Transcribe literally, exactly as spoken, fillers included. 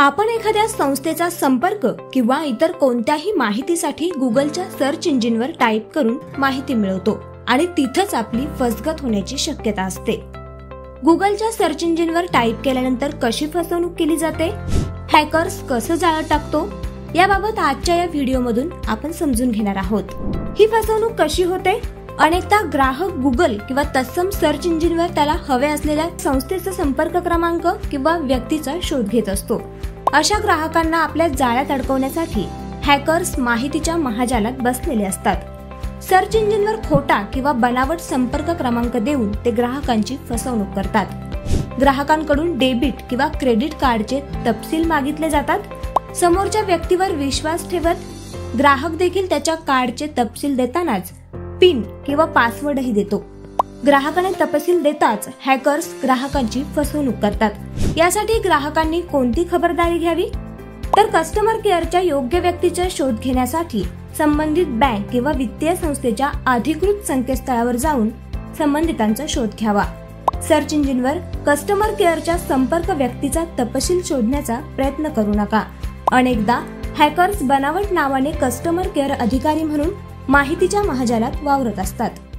आपण एखाद्या संस्थेचा संपर्क किंवा इतर कोणत्याही माहितीसाठी गुगलच्या सर्च इंजिनवर टाईप करून माहिती मिळवतो आणि तिथंच आपली फसगत होण्याची शक्यता असते। गुगलच्या सर्च इंजिनवर टाईप केल्यानंतर कशी फसवणूक केली जाते, हॅकर्स कसं जाळं टाकतो, याबाबत आजच्या या व्हिडिओमधून आपण समजून घेणार आहोत। ही फसवणूक कशी होते? अनेकदा ग्राहक गुगल किंवा तत्सम सर्च इंजिनवर त्याला हवे असलेल्या संस्थेचा संपर्क क्रमांक किंवा व्यक्तीचा शोध घेत असतो। अशा ग्राहकांना आपल्या जाळ्यात अडकवण्यासाठी हॅकर्स माहितीच्या महाजालात बसलेले असतात। सर्च इंजिनवर खोटा किंवा बनावट संपर्क क्रमांक देऊन ते ग्राहकांची फसवणूक करतात। ग्राहकांकडून डेबिट किंवा क्रेडिट कार्डचे तपशील मागितले जातात। समोरच्या व्यक्तीवर विश्वास ठेवत ग्राहक देखील त्याच्या कार्डचे तपशील देतानाच पिन किंवा पासवर्डही देतो। ग्राहकाने तपशील देताच हॅकर्स ग्राहकांची फसवणूक करतात। यासाठी ग्राहकांनी कोणती खबरदारी घ्यावी? तर कस्टमर केअरच्या योग्य व्यक्तीचा शोध घेण्यासाठी संबंधित बँक किंवा वित्तीय संस्थेच्या अधिकृत संकेतस्थळावर जाऊन संबंधितांचा शोध घ्यावा। सर्च इंजिनवर कस्टमर केअरच्या संपर्क व्यक्तीचा तपशील शोधण्याचा प्रयत्न करू नका। अनेकदा हॅकर्स बनावट नावाने कस्टमर केअर अधिकारी म्हणून माहितीच्या महाजालात वावरत असतात।